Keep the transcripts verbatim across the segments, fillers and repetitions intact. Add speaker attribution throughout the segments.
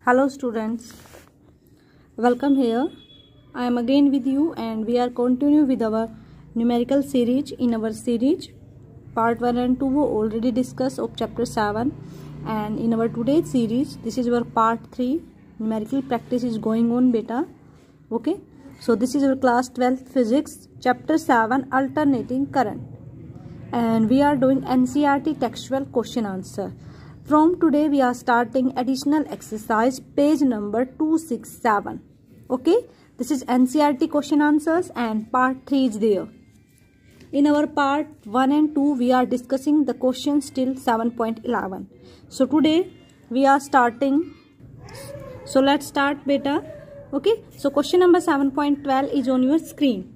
Speaker 1: Hello students, welcome here. I am again with you and we are continue with our numerical series. In our series part one and two we already discussed of chapter seven, and in our today's series this is our part three. Numerical practice is going on beta. Okay, so this is our class twelfth physics chapter seven, alternating current, and we are doing N C E R T textual question answer. From today we are starting additional exercise page number two sixty-seven. Okay, this is N C E R T question answers and part three is there. In our part one and two we are discussing the questions till seven point eleven. So today we are starting, so let's start beta. Okay, so question number seven point twelve is on your screen.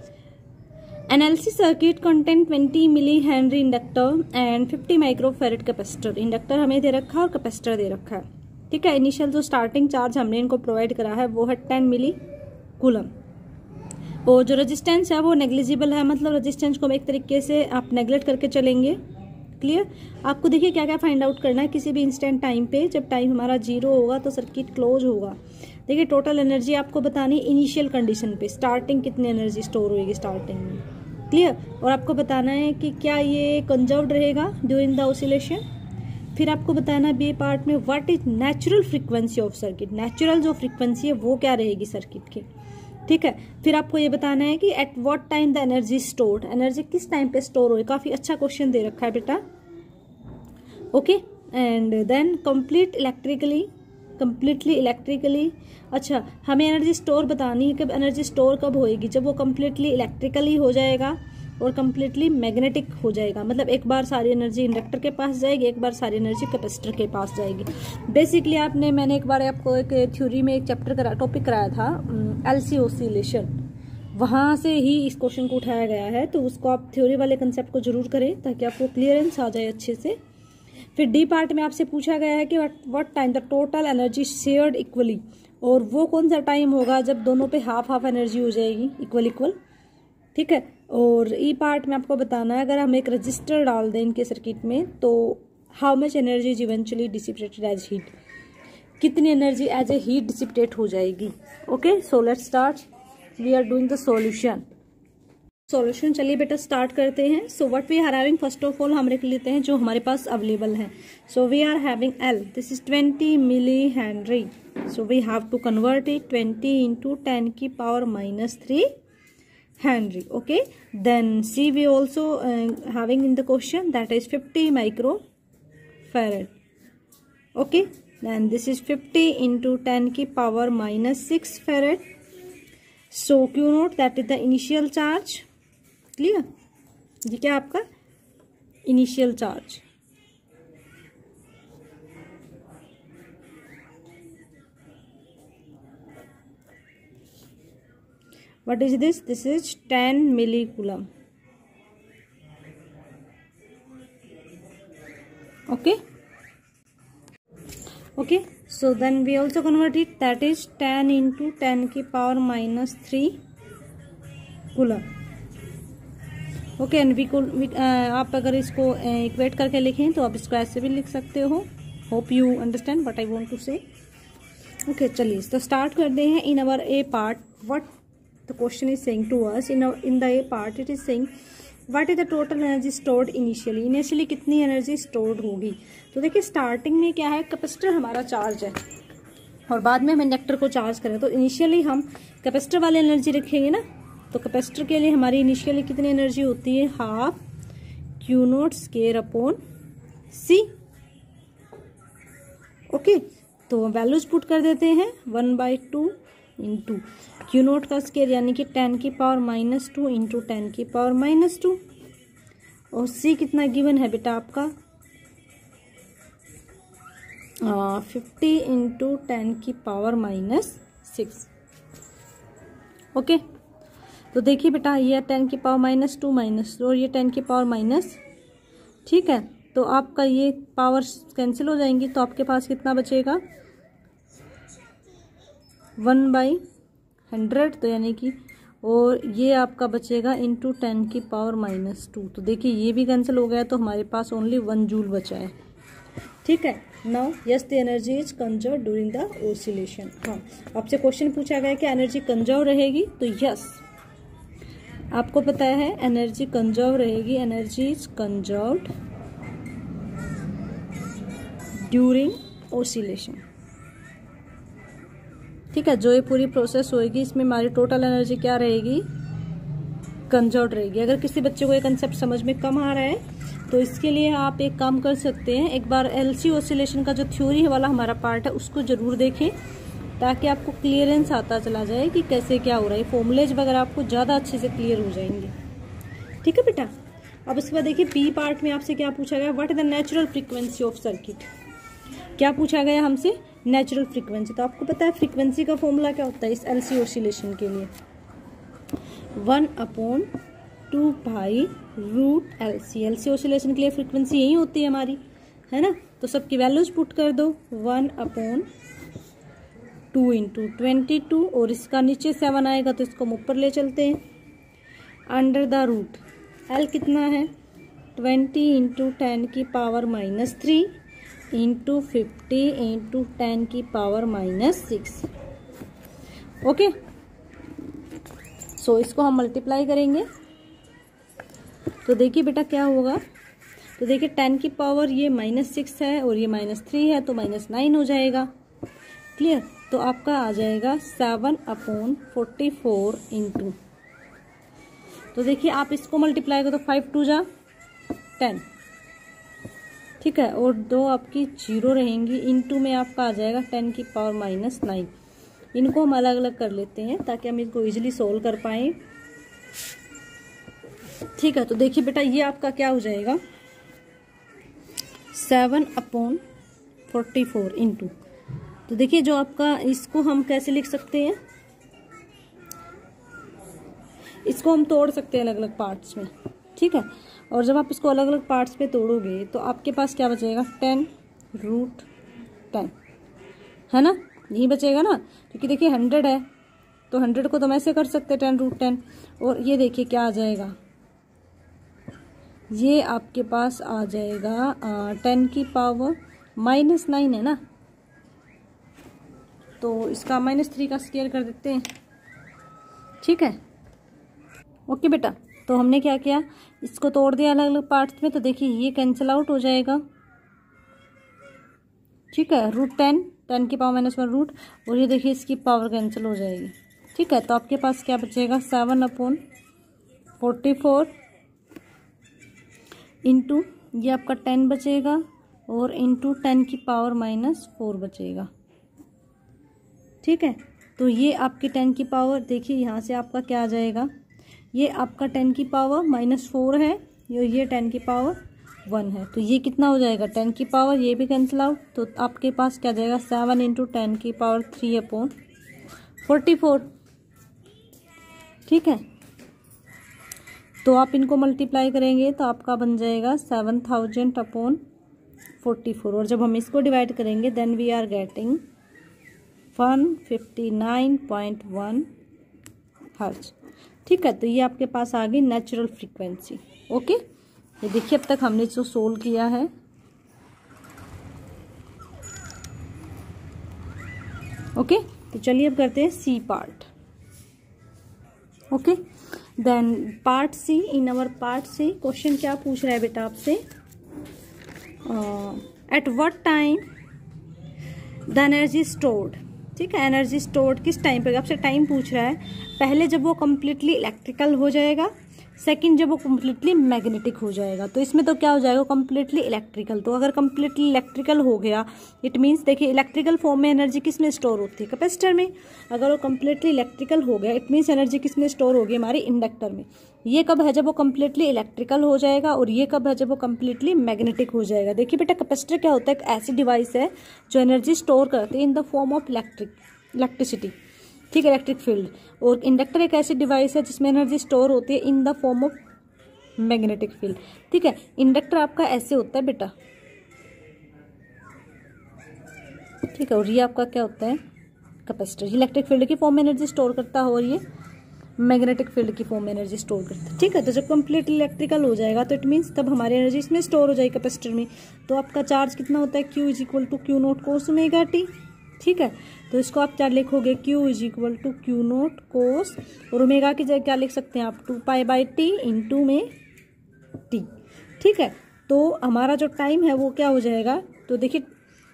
Speaker 1: An L C circuit contain twenty millihenry inductor and fifty microfarad capacitor. Inductor हमें दे रखा है और capacitor दे रखा है. ठीक है, initial जो स्टार्टिंग चार्ज हमने इनको प्रोवाइड करा है वो है टेन मिली कूलम, और जो रेजिस्टेंस है वो नेग्लिजिबल है, मतलब रेजिस्टेंस को हम एक तरीके से आप नेग्लेक्ट करके चलेंगे. क्लियर. आपको देखिए क्या क्या फाइंड आउट करना है. किसी भी इंस्टेंट टाइम पे जब टाइम हमारा जीरो होगा तो सर्किट क्लोज होगा. देखिए टोटल एनर्जी आपको बतानी इनिशियल कंडीशन पे, स्टार्टिंग कितनी एनर्जी स्टोर होगी स्टार्टिंग में. क्लियर. और आपको बताना है कि क्या ये कंजर्व्ड रहेगा ड्यूरिंग द ऑसिलेशन. फिर आपको बताना है बी पार्ट में what is natural frequency of circuit. Natural जो फ्रीक्वेंसी है वो क्या रहेगी सर्किट की. ठीक है. फिर आपको ये बताना है कि at what time the energy stored, energy किस टाइम पे स्टोर हो. काफी अच्छा क्वेश्चन दे रखा है बेटा. Okay, and then complete electrically, completely electrically. अच्छा, हमें एनर्जी स्टोर बतानी है. कब एनर्जी स्टोर कब होएगी, जब वो कंप्लीटली इलेक्ट्रिकली हो जाएगा और कंप्लीटली मैग्नेटिक हो जाएगा. मतलब एक बार सारी एनर्जी इंडक्टर के पास जाएगी, एक बार सारी एनर्जी कैपेसिटर के पास जाएगी. बेसिकली आपने मैंने एक बार आपको एक थ्योरी में एक चैप्टर करा टॉपिक कराया था एलसी ऑसिलेशन, वहां से ही इस क्वेश्चन को उठाया गया है. तो उसको आप थ्योरी वाले कंसेप्ट को जरूर करें ताकि आपको क्लियरेंस आ जाए अच्छे से. फिर डी पार्ट में आपसे पूछा गया है कि what time the total energy shared equally, और वो कौन सा टाइम होगा जब दोनों पे हाफ हाफ एनर्जी हो जाएगी, इक्वल इक्वल. ठीक है. और ई पार्ट में आपको बताना है अगर हम एक रजिस्टर डाल दें इनके सर्किट में तो how much energy is eventually dissipated as heat, कितनी energy as a heat dissipate हो जाएगी. Okay, so let's start. We are doing the solution. Solution चलिए बेटा स्टार्ट करते हैं. So what we are having, first of all हम लिख लेते हैं जो हमारे पास अवेलेबल है. So we are having L, this is twenty milli henry. So we have to convert it twenty into ten की power minus three Henry. Okay, then C we also uh, having in the question, that is fifty microfarad. Okay, then this is fifty into ten की power minus six farad. So Q naught, that is the initial charge. Clear. ये क्या आपका initial charge. What is this? This is ten millicoulomb. Okay. Okay. So then we also convert it. That is ten into ten की power minus three coulomb. Okay, and we could we, uh, आप अगर इसको equate uh, करके लिखें तो आप इसको ऐसे भी लिख सकते हो. Hope you understand what I want to say. Okay, चलिए तो स्टार्ट करते हैं. In our A part, what the question is saying to us, in our, in the A part it is saying what is the total energy stored initially. Initially कितनी energy stored होगी. तो देखिए starting में क्या है, capacitor हमारा charge है और बाद में हम इंडक्टर को चार्ज करें. तो इनिशियली हम कैपेसिटर वाली एनर्जी रखेंगे ना. तो कैपेसिटर के लिए हमारी इनिशियली कितनी एनर्जी होती है, half Q naught square upon C. Okay, तो वैल्यूज पुट कर देते हैं. One by two into Q naught का स्केयर यानी कि टेन की power minus two into ten की पावर माइनस टू. और सी कितना गिवन है बेटा आपका, फिफ्टी इंटू टेन की पावर माइनस सिक्स. ओके, तो देखिए बेटा ये टेन की पावर माइनस टू माइनस और ये टेन की पावर माइनस. ठीक है, तो आपका ये पावर कैंसिल हो जाएंगी तो आपके पास कितना बचेगा, वन बाई हंड्रेड. तो यानी कि और ये आपका बचेगा इंटू टेन की पावर माइनस टू. तो देखिए ये भी कैंसिल हो गया तो हमारे पास ओनली वन जूल बचा है. ठीक है। Now yes the energy is conserve during the oscillation. हाँ, आपसे क्वेश्चन पूछा गया कि एनर्जी कंजर्व रहेगी, तो यस आपको पता है एनर्जी कंजर्व रहेगी। Energy is conserved during oscillation. ठीक है, जो ये पूरी प्रोसेस होएगी इसमें हमारी टोटल एनर्जी क्या रहेगी, कंजर्व्ड रहेगी। अगर किसी बच्चे को ये कंसेप्ट समझ में कम आ रहा है तो इसके लिए आप एक काम कर सकते हैं, एक बार एलसी ऑसिलेशन का जो थ्योरी वाला हमारा पार्ट है उसको जरूर देखें, ताकि आपको क्लियरेंस आता चला जाए कि कैसे क्या हो रहा है। फॉर्मुलेज वगैरह आपको ज़्यादा अच्छे से क्लियर हो जाएंगे। ठीक है बेटा। अब उसके बाद देखिए बी पार्ट में आपसे क्या पूछा गया, what is the natural frequency of circuit. क्या पूछा गया हमसे, नेचुरल फ्रीक्वेंसी। तो आपको पता है फ्रीक्वेंसी का फॉर्मूला क्या होता है इस एलसी ऑसिलेशन के लिए, one upon two pi root L C. L C oscillation के लिए फ्रीक्वेंसी यही होती है हमारी, है ना। तो सबकी वैल्यूज पुट कर दो, one upon two into twenty two, और इसका नीचे सेवन आएगा तो इसको हम ऊपर ले चलते हैं, अंडर द रूट एल कितना है, ट्वेंटी इंटू टेन की power minus three into fifty into ten की power minus six. Okay, so इसको हम मल्टीप्लाई करेंगे तो देखिए बेटा क्या होगा। तो देखिए टेन की पावर ये माइनस सिक्स है और ये माइनस थ्री है तो माइनस नाइन हो जाएगा। क्लियर। तो आपका आ जाएगा seven upon forty four into, तो देखिए आप इसको मल्टीप्लाई करो तो फाइव टू जा टेन, ठीक है, और दो आपकी जीरो रहेंगी, इंटू में आपका आ जाएगा टेन की पावर माइनस नाइन। इनको हम अलग अलग कर लेते हैं ताकि हम इनको इजीली सोल्व कर पाए। ठीक है, तो देखिए बेटा ये आपका क्या हो जाएगा, seven upon forty four into, तो देखिए जो आपका इसको हम कैसे लिख सकते हैं, इसको हम तोड़ सकते हैं अलग अलग पार्ट्स में। ठीक है, और जब आप इसको अलग अलग पार्ट्स में तोड़ोगे तो आपके पास क्या बचेगा, टेन रूट टेन, है ना, यही बचेगा ना, क्योंकि देखिए हंड्रेड है तो हंड्रेड को तो हम ऐसे कर सकते हैं टेन रूट टेन, और ये देखिए क्या आ जाएगा, ये आपके पास आ जाएगा टेन की पावर माइनस नाइन, है ना, तो इसका माइनस थ्री का स्क्वायर कर देते हैं। ठीक है, ओके बेटा। तो हमने क्या किया, इसको तोड़ दिया अलग अलग पार्ट्स में, तो देखिए ये कैंसिल आउट हो जाएगा। ठीक है, रूट टेन, टेन की पावर माइनस वन रूट, और ये देखिए इसकी पावर कैंसिल हो जाएगी। ठीक है, तो आपके पास क्या बचेगा, seven upon forty four into ये आपका टेन बचेगा, और इंटू टेन की पावर माइनस फोर बचेगा। ठीक है, तो ये आपकी टेन की पावर, देखिए यहाँ से आपका क्या आ जाएगा, ये आपका टेन की पावर माइनस फोर है, ये टेन की पावर वन है, तो ये कितना हो जाएगा, टेन की पावर, ये भी कैंसिल आउट, तो आपके पास क्या जाएगा, सेवन इंटू टेन की power three upon forty four. ठीक है, तो आप इनको मल्टीप्लाई करेंगे तो आपका बन जाएगा seven thousand upon forty four, और जब हम इसको डिवाइड करेंगे then we are getting one fifty nine point one hertz. ठीक है, तो ये आपके पास आ गई नेचुरल फ्रीक्वेंसी। ओके, ये देखिए अब तक हमने जो सोल्व किया है। ओके, तो चलिए अब करते हैं C part. Okay, then part C, in our part C question क्या पूछ रहा है बेटा आपसे, at what time the energy stored. ठीक है, एनर्जी स्टोर्ड किस टाइम पे, आपसे टाइम पूछ रहा है, पहले जब वो कम्प्लीटली इलेक्ट्रिकल हो जाएगा, सेकंड जब वो कम्प्लीटली मैग्नेटिक हो जाएगा। तो इसमें तो क्या हो जाएगा, कम्प्लीटली इलेक्ट्रिकल। तो अगर कम्प्लीटली इलेक्ट्रिकल हो गया इट मीन्स, देखिए इलेक्ट्रिकल फॉर्म में एनर्जी किस में स्टोर होती है, कैपेसिटर में। अगर वो कम्प्लीटली इलेक्ट्रिकल हो गया इट मीन्स एनर्जी किस में स्टोर होगी, हमारी इंडक्टर में। ये कब है, जब वो कम्प्लीटली इलेक्ट्रिकल हो जाएगा, और ये कब है, जब वो कम्प्लीटली मैग्नेटिक हो जाएगा। देखिए बेटा कैपेसिटर क्या होता है, एक ऐसी डिवाइस है जो एनर्जी स्टोर करती है in the form of electric electricity. ठीक है, इलेक्ट्रिक फील्ड। और इंडक्टर एक ऐसी डिवाइस है जिसमें एनर्जी स्टोर होती है in the form of magnetic field. ठीक है, इंडक्टर आपका ऐसे होता है बेटा। ठीक है, और ये आपका क्या होता है, कैपेसिटर। इलेक्ट्रिक फील्ड की फॉर्म में एनर्जी स्टोर करता है, और ये मैग्नेटिक फील्ड की फॉर्म में एनर्जी स्टोर करता है। ठीक है, तो जब कंप्लीट इलेक्ट्रिकल हो जाएगा तो इट मीन्स तब हमारी एनर्जी इसमें स्टोर हो जाएगी कैपेसिटर में। तो आपका चार्ज कितना होता है, Q is equal to Q naught cos omega T. ठीक है, तो इसको आप क्या लिखोगे, Q is equal to Q naught cos, और ओमेगा की जगह क्या लिख सकते हैं आप, two pi by T into में टी। ठीक है, तो हमारा जो टाइम है वो क्या हो जाएगा, तो देखिए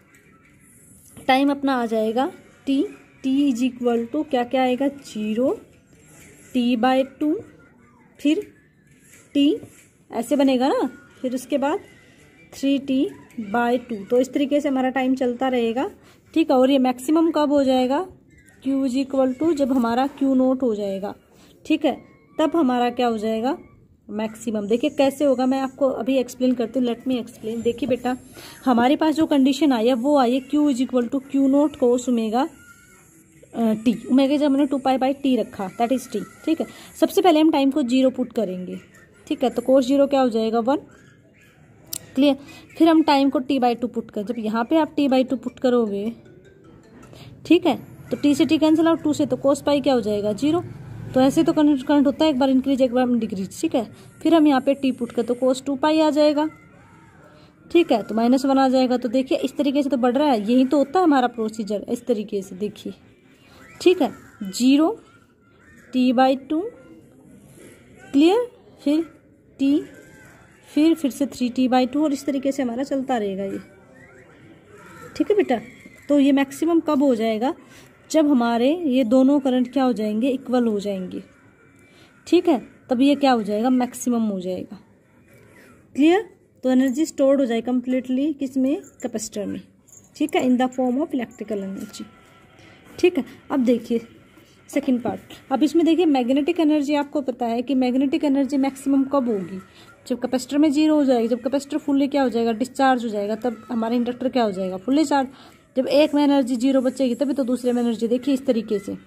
Speaker 1: टाइम अपना आ जाएगा T, T is equal to क्या क्या आएगा, जीरो, टी बाई टू, फिर टी ऐसे बनेगा ना, फिर उसके बाद थ्री टी बाई टू। तो इस तरीके से हमारा टाइम चलता रहेगा। ठीक है, और ये मैक्सिमम कब हो जाएगा, क्यू इज इक्वल टू जब हमारा क्यू नोट हो जाएगा। ठीक है, तब हमारा क्या हो जाएगा, मैक्सिमम। देखिए कैसे होगा, मैं आपको अभी एक्सप्लेन करती हूँ, लेट मी एक्सप्लेन। देखिए बेटा, हमारे पास जो कंडीशन आई है वो आई है Q is equal to Q naught cos omega T. Omega जब हमने टू पाई बाई टी रखा, दैट इज टी। ठीक है, सबसे पहले हम टाइम को जीरो पुट करेंगे। ठीक है, तो कोस जीरो क्या हो जाएगा, वन। क्लियर, फिर हम टाइम को टी बाई टू पुट कर, जब यहाँ पे आप टी बाई टू पुट करोगे, ठीक है, तो टी से टी कैंसिल आउट, टू से तो कोस पाई क्या हो जाएगा, जीरो। तो ऐसे तो करंट करंट होता है, एक बार इंक्रीज एक बार डिक्रीज। ठीक है, फिर हम यहाँ पे टी पुट कर, तो कोस टू पाई आ जाएगा। ठीक है, तो माइनस वन आ जाएगा। तो देखिए इस तरीके से तो बढ़ रहा है, यही तो होता है हमारा प्रोसीजर, इस तरीके से देखिए। ठीक है, zero, T by two, clear, फिर टी, फिर फिर से थ्री टी बाई टू, और इस तरीके से हमारा चलता रहेगा ये। ठीक है बेटा, तो ये मैक्सिमम कब हो जाएगा, जब हमारे ये दोनों करंट क्या हो जाएंगे, इक्वल हो जाएंगे। ठीक है, तब ये क्या हो जाएगा, मैक्सिमम हो जाएगा। क्लियर, तो एनर्जी स्टोर्ड हो जाए कंप्लीटली किसमें, कैपेसिटर में। ठीक है, in the form of electrical energy. ठीक है, अब देखिए सेकंड पार्ट। अब इसमें देखिए मैग्नेटिक एनर्जी, आपको पता है कि मैग्नेटिक एनर्जी मैक्सिमम कब होगी, जब कैपेसिटर में जीरो हो जाएगी, जब कैपेसिटर फुल्ली क्या हो जाएगा, डिस्चार्ज हो जाएगा, तब हमारा इंडक्टर क्या हो जाएगा, फुल्ली चार्ज। जब एक में एनर्जी जीरो बचेगी तभी तो दूसरे में एनर्जी। देखिए इस तरीके से,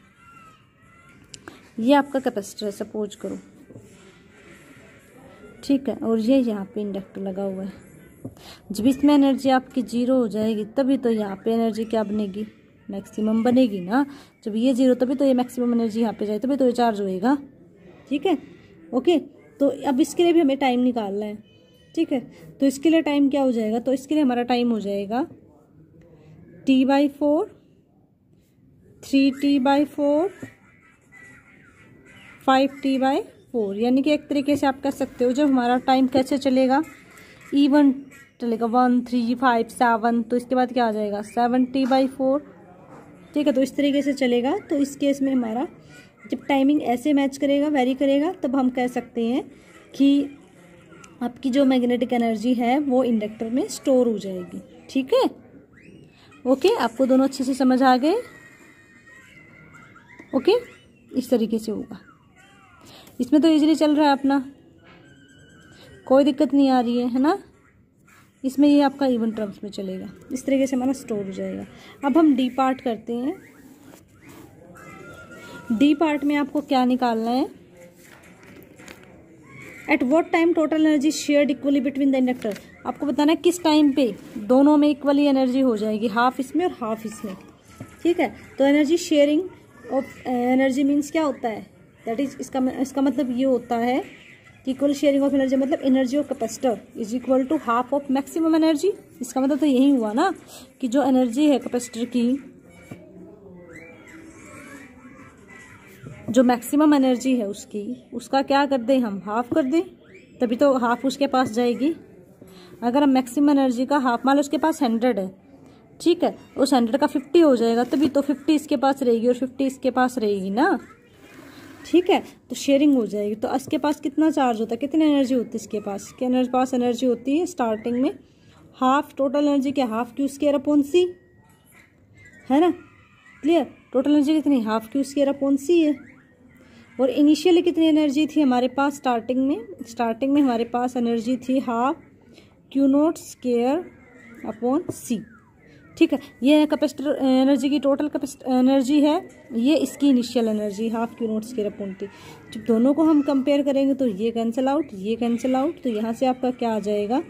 Speaker 1: ये आपका कैपेसिटर है सपोज करो। ठीक है, और ये यहाँ पे इंडक्टर लगा हुआ है। जब इसमें एनर्जी आपकी जीरो हो जाएगी तभी तो यहाँ पे एनर्जी क्या बनेगी, मैक्सिमम बनेगी ना। जब ये जीरो तभी तो ये मैक्सिमम एनर्जी यहाँ पे जाए, तभी तो ये चार्ज होएगा। ठीक है, ओके। तो अब इसके लिए भी हमें टाइम निकालना है। ठीक है, तो इसके लिए टाइम क्या हो जाएगा, तो इसके लिए हमारा टाइम हो जाएगा T by four, three T by four, five T by four. यानी कि एक तरीके से आप कह सकते हो जब हमारा टाइम कैसे चलेगा, इवन चलेगा, वन, थ्री, फाइव, सेवन, तो इसके बाद क्या आ जाएगा, सेवन टी बाई फोर। ठीक है, तो इस तरीके से चलेगा। तो इस केस में हमारा जब टाइमिंग ऐसे मैच करेगा, वेरी करेगा, तब हम कह सकते हैं कि आपकी जो मैग्नेटिक एनर्जी है वो इंडक्टर में स्टोर हो जाएगी। ठीक है, ओके, आपको दोनों अच्छे से समझ आ गए। ओके, इस तरीके से होगा। इसमें तो इजीली चल रहा है अपना, कोई दिक्कत नहीं आ रही है, है ना। इसमें ये आपका इवन टर्म्स में चलेगा, इस तरीके से हमारा स्टोर हो जाएगा। अब हम डी पार्ट करते हैं। डी पार्ट में आपको क्या निकालना है, at what time total energy shared equally between the inductor. आपको बताना है किस टाइम पे दोनों में इक्वली एनर्जी हो जाएगी, हाफ इसमें और हाफ इसमें। ठीक है, तो energy sharing of energy means क्या होता है, दैट इज इसका इसका मतलब ये होता है कि इक्वल शेयरिंग ऑफ एनर्जी मतलब energy of capacitor is equal to half of maximum energy. इसका मतलब तो यही हुआ ना कि जो एनर्जी है कैपेसिटर की, जो मैक्सिमम एनर्जी है उसकी, उसका क्या कर दें हम, हाफ कर दें, तभी तो हाफ उसके पास जाएगी। अगर हम मैक्सिमम एनर्जी का हाफ, मान लो उसके पास हंड्रेड है, ठीक है, उस हंड्रेड का फिफ्टी हो जाएगा, तभी तो फिफ्टी इसके पास रहेगी और फिफ्टी इसके पास रहेगी ना। ठीक है, तो शेयरिंग हो जाएगी। तो इसके पास कितना चार्ज होता है, कितनी एनर्जी होती है इसके पास, क्या एनर्जी पास एनर्जी होती है स्टार्टिंग में हाफ, टोटल एनर्जी क्या, half Q square upon C, है ना। क्लियर, टोटल एनर्जी कितनी, half Q square upon C है। और इनिशियली कितनी एनर्जी थी हमारे पास स्टार्टिंग में, स्टार्टिंग में हमारे पास एनर्जी थी half Q naught square upon C. ठीक है, ये कैपेसिटर एनर्जी की टोटल कैपेसिटर एनर्जी है, ये इसकी initial energy half Q naught square upon T. जब दोनों को हम कंपेयर करेंगे तो ये कैंसिल आउट, ये कैंसिल आउट, तो यहाँ से आपका क्या आ जाएगा,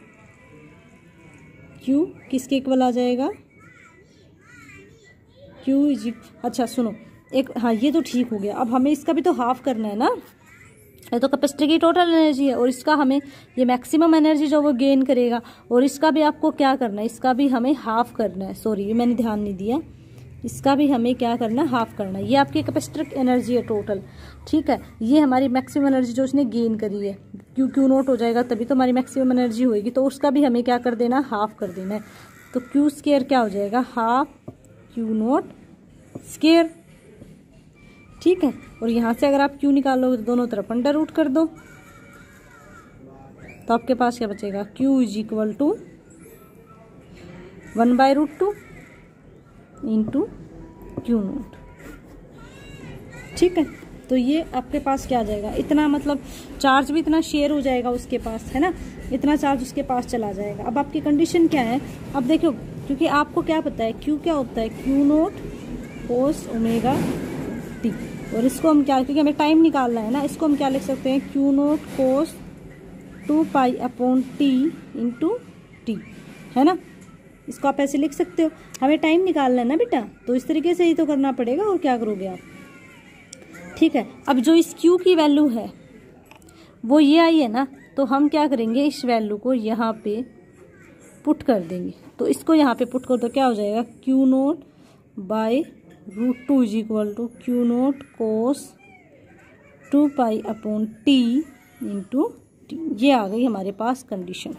Speaker 1: Q किसके इक्वल आ जाएगा, Q इज, अच्छा सुनो, एक, हाँ ये तो ठीक हो गया। अब हमें इसका भी तो हाफ करना है ना, ये तो कैपेसिटर की टोटल एनर्जी है और इसका हमें ये मैक्सिमम एनर्जी जो वो गेन करेगा, और इसका भी आपको क्या करना है, इसका भी हमें हाफ करना है। सॉरी ये मैंने ध्यान नहीं दिया, इसका भी हमें क्या करना है, हाफ करना है। ये आपकी कैपेसिटर की एनर्जी है टोटल, ठीक है। ये हमारी मैक्सिमम एनर्जी जो उसने गेन करी है, क्यू क्यू नोट हो जाएगा तभी तो हमारी मैक्सिमम एनर्जी होगी, तो उसका भी हमें क्या कर देना, हाफ कर देना है। तो क्यू स्केयर क्या हो जाएगा, हाफ क्यू नोट स्केयर, ठीक है। और यहाँ से अगर आप क्यू निकालोगे तो दोनों तरफ अंडर रूट कर दो, तो आपके पास क्या बचेगा, Q is equal to one by root two into Q naught, ठीक है। तो ये आपके पास क्या आ जाएगा, इतना मतलब चार्ज भी इतना शेयर हो जाएगा उसके पास, है ना, इतना चार्ज उसके पास चला जाएगा। अब आपकी कंडीशन क्या है, अब देखो, क्योंकि आपको क्या पता है क्यू क्या होता है, Q naught cos omega T, और इसको हम क्या, क्योंकि हमें टाइम निकालना है ना, इसको हम क्या लिख सकते हैं, Q naught cos two pi upon T into T, है ना। इसको आप ऐसे लिख सकते हो, हमें टाइम निकालना है ना बेटा, तो इस तरीके से ही तो करना पड़ेगा, और क्या करोगे आप, ठीक है। अब जो इस क्यू की वैल्यू है वो ये आई है ना, तो हम क्या करेंगे, इस वैल्यू को यहाँ पे पुट कर देंगे। तो इसको यहाँ पे पुट कर दो, क्या हो जाएगा, Q naught by root two is equal to Q naught cos two pi upon T into T. ये आ गई हमारे पास कंडीशन,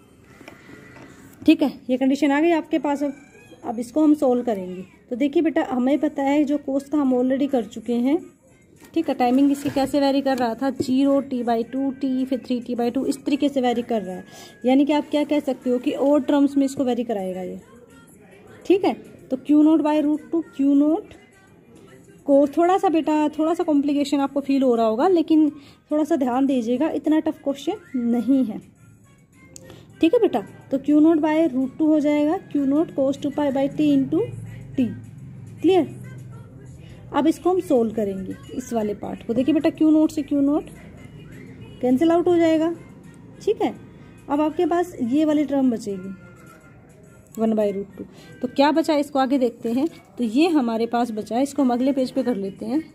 Speaker 1: ठीक है। ये कंडीशन आ गई आपके पास। अब अब इसको हम सोल्व करेंगे। तो देखिए बेटा, हमें पता है जो कोस का हम ऑलरेडी कर चुके हैं, ठीक है। टाइमिंग इसकी कैसे वेरी कर रहा था, zero T by two T फिर थ्री टी बाई टू, इस तरीके से वेरी कर रहा है। यानी कि आप क्या कह सकते हो कि और टर्म्स में इसको वेरी कराएगा ये, ठीक है। तो Q naught by root two Q naught को, थोड़ा सा बेटा थोड़ा सा कॉम्प्लिकेशन आपको फील हो रहा होगा, लेकिन थोड़ा सा ध्यान दीजिएगा, इतना टफ क्वेश्चन नहीं है, ठीक है बेटा। तो Q naught by root two हो जाएगा Q naught cos two pi by T into T, clear. अब इसको हम सोल्व करेंगे, इस वाले पार्ट को। देखिए बेटा, क्यू नोट से क्यू नोट कैंसिल आउट हो जाएगा, ठीक है। अब आपके पास ये वाली टर्म बचेगी वन बाई रूट टू। तो क्या बचा, इसको आगे देखते हैं। तो ये हमारे पास बचा है, इसको हम अगले पेज पे कर लेते हैं।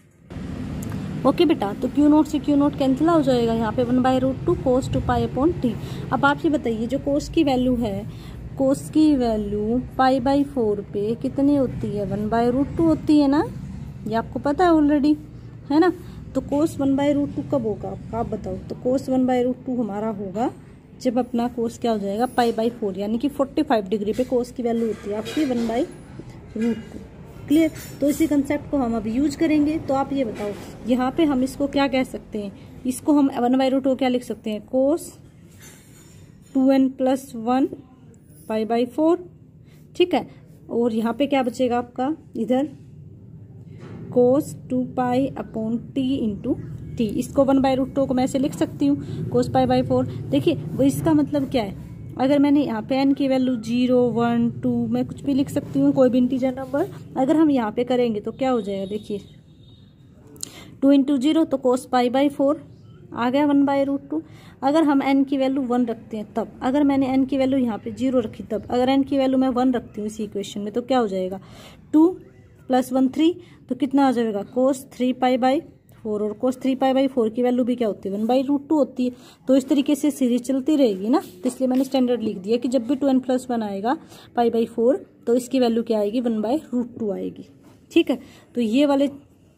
Speaker 1: ओके बेटा, तो क्यू नोट से क्यू नोट कैंसिल हो जाएगा, यहाँ पे one by root two cos two pi upon T. अब आप ये बताइए, जो कोस की वैल्यू है, कोस की वैल्यू पाई बाई फोर पे कितनी होती है, वन बाई रूट टू होती है ना, ये आपको पता है ऑलरेडी, है ना। तो cos one by root two कब होगा आप बताओ। तो cos one by root two हमारा होगा जब अपना कोस क्या हो जाएगा, पाई बाई फोर, यानी कि फोर्टी फाइव डिग्री पे कोस की वैल्यू होती है आपकी one by root two, clear. तो इसी कंसेप्ट को हम अब यूज करेंगे। तो आप ये बताओ, यहाँ पे हम इसको क्या कह सकते हैं, इसको हम वन बाई रूट टू क्या लिख सकते हैं, cos two N plus one pi by four, ठीक है। और यहाँ पे क्या बचेगा आपका, इधर cos two pi upon T into T. इसको वन बाई रूट टू को मैं ऐसे लिख सकती हूँ, कोस पाई बाई फोर। देखिए वो इसका मतलब क्या है, अगर मैंने यहाँ पे एन की वैल्यू जीरो वन टू मैं कुछ भी लिख सकती हूँ, कोई भी इंटीजर नंबर। अगर हम यहाँ पे करेंगे तो क्या हो जाएगा, देखिए टू इंटू जीरो तो कोस पाई बाई फोर आ गया वन बाई रूट टू। अगर हम एन की वैल्यू वन रखते हैं तब, अगर मैंने एन की वैल्यू यहाँ पे जीरो रखी तब, अगर एन की वैल्यू मैं वन रखती हूँ इसी इक्वेशन में, तो क्या हो जाएगा, टू प्लस वन थ्री, तो कितना आ जाएगा, cos three pi by four. और cos three pi by four की वैल्यू भी क्या होती है, वन बाई रूट टू होती है। तो इस तरीके से सीरीज चलती रहेगी ना, तो इसलिए मैंने स्टैंडर्ड लिख दिया कि जब भी टू एन प्लस वन आएगा पाई बाई फोर, तो इसकी वैल्यू क्या आएगी, वन बाई रूट टू आएगी, ठीक है। तो ये वाले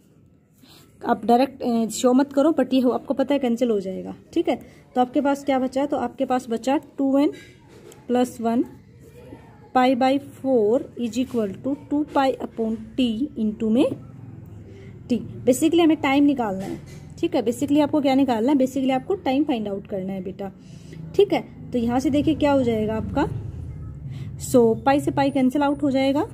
Speaker 1: आप डायरेक्ट शो मत करो, बट ये हो आपको पता है कैंसिल हो जाएगा, ठीक है। तो आपके पास क्या बचा, तो आपके पास बचा two N plus one pi by four is equal to two pi upon T into में टी। बेसिकली हमें टाइम निकालना है, ठीक है। बेसिकली आपको क्या निकालना है, बेसिकली आपको टाइम फाइंड आउट करना है बेटा, ठीक है। तो यहाँ से देखिए क्या हो जाएगा आपका, सो पाई से पाई कैंसिल आउट हो जाएगा,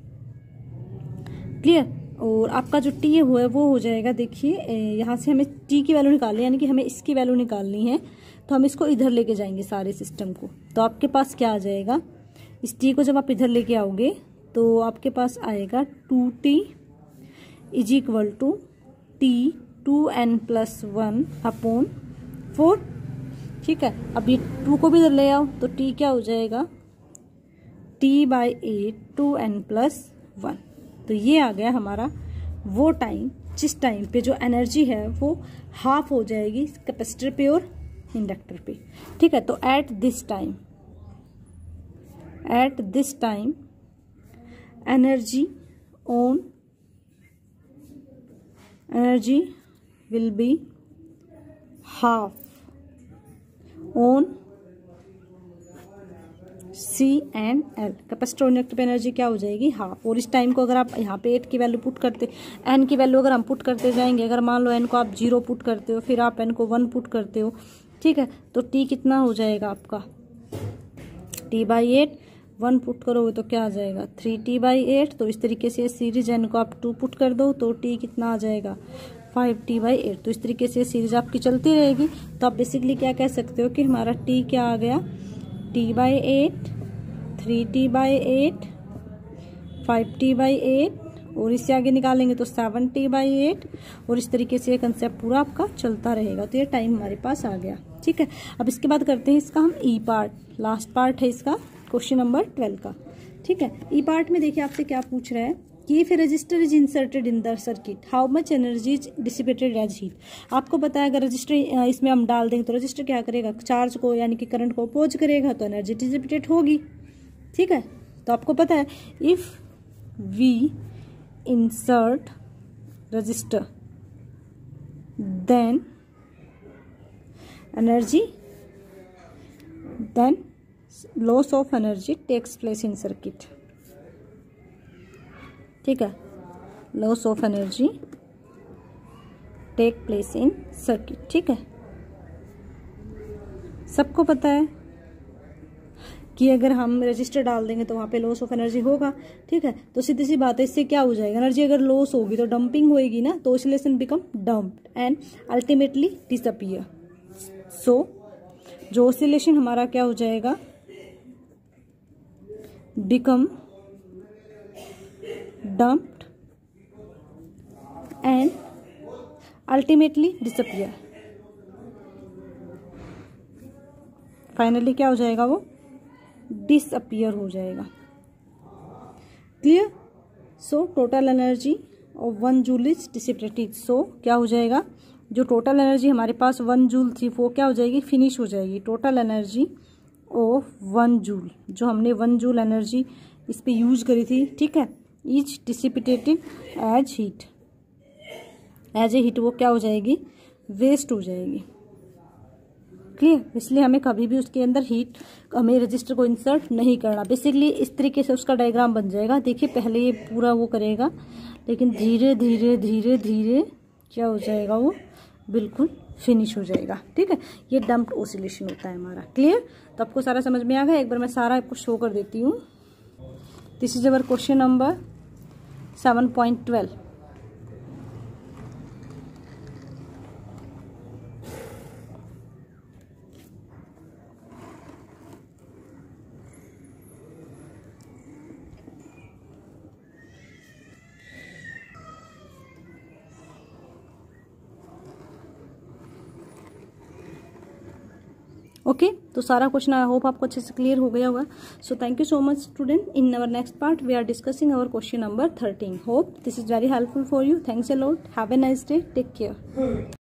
Speaker 1: क्लियर। और आपका जो टी है वो है वो हो जाएगा, देखिए यहाँ से हमें टी की वैल्यू निकालनी है, यानी कि हमें इसकी वैल्यू निकालनी है। तो हम इसको इधर लेके जाएंगे सारे सिस्टम को। तो आपके पास क्या आ जाएगा, इस टी को जब आप इधर लेके आओगे तो आपके पास आएगा two T is equal to T two N plus one upon four, ठीक है। अब ये टू को भी इधर ले आओ तो टी क्या हो जाएगा, T by eight two N plus one. तो ये आ गया हमारा वो टाइम जिस टाइम पे जो एनर्जी है वो हाफ हो जाएगी कैपेसिटर पे और इंडक्टर पे, ठीक है। तो at this time at this time energy on energy will be half on C and L. Capacitor और इंडक्टर पे एनर्जी क्या हो जाएगी, हाफ। और इस टाइम को अगर आप यहाँ पे एट की वैल्यू पुट करते, एन की वैल्यू अगर हम पुट करते जाएंगे, अगर मान लो एन को आप जीरो पुट करते हो, फिर आप एन को वन पुट करते हो, ठीक है, तो टी कितना हो जाएगा आपका, T by eight. One put करोगे तो क्या आ जाएगा, थ्री टी बाई एट। तो इस तरीके से सीरीज एन को आप टू पुट कर दो तो टी कितना आ जाएगा, फाइव टी बाई एट। तो इस तरीके से सीरीज आपकी चलती रहेगी। तो आप बेसिकली क्या कह सकते हो कि हमारा टी क्या आ गया, T by eight, three T by eight, five T by eight, और इससे आगे निकालेंगे तो सेवन टी बाई एट। और इस तरीके से ये कंसेप्ट पूरा आपका चलता रहेगा। तो ये टाइम हमारे पास आ गया, ठीक है। अब इसके बाद करते हैं इसका हम ई पार्ट, लास्ट पार्ट है इसका क्वेश्चन नंबर ट्वेल्व का, ठीक है। ई पार्ट में देखिए आपसे क्या पूछ रहा है कि if a resistor is inserted in the circuit how much energy is dissipated as heat. आपको पता है अगर रजिस्टर इसमें हम डाल देंगे तो रजिस्टर क्या करेगा, चार्ज को यानी कि करंट को अपोज करेगा, तो एनर्जी डिसिपेटेड होगी, ठीक है। तो आपको पता है if we insert resistor then energy then loss of energy takes place in circuit, ठीक है। Loss of energy take place in circuit, ठीक है। सबको पता है कि अगर हम रजिस्टर डाल देंगे तो वहां पे लॉस ऑफ एनर्जी होगा, ठीक है। तो सीधी सी बात है, इससे क्या हो जाएगा, एनर्जी अगर लॉस होगी तो डंपिंग होएगी ना, तो oscillation become damped and ultimately disappear. So जो ऑसिलेशन हमारा क्या हो जाएगा, become damped and ultimately disappear. Finally क्या हो जाएगा, वो डिसअपीयर हो जाएगा, clear. So total energy of one joule is dissipated. So क्या हो जाएगा, जो टोटल एनर्जी हमारे पास वन जूल थी वो क्या हो जाएगी, फिनिश हो जाएगी। Total energy of one joule, जो हमने वन जूल एनर्जी इस पे यूज करी थी, ठीक है, is dissipated as heat, as a heat वो क्या हो जाएगी, वेस्ट हो जाएगी, क्लियर। इसलिए हमें कभी भी उसके अंदर हीट, हमें रजिस्टर को इंसर्ट नहीं करना। बेसिकली इस तरीके से उसका डायग्राम बन जाएगा। देखिए पहले ये पूरा वो करेगा, लेकिन धीरे धीरे धीरे धीरे क्या हो जाएगा, वो बिल्कुल फिनिश हो जाएगा, ठीक है। ये डंप्ड ऑसिलेशन होता है हमारा, क्लियर। तो आपको सारा समझ में आ गया। एक बार मैं सारा आपको शो कर देती हूँ। This is our question number seven point twelve. Okay okay, तो सारा क्वेश्चन आई होप आपको अच्छे से क्लियर हो गया होगा। So thank you so much student. In our next part we are discussing our question number thirteen. Hope this is very helpful for you. Thanks a lot. Have a nice day. Take care.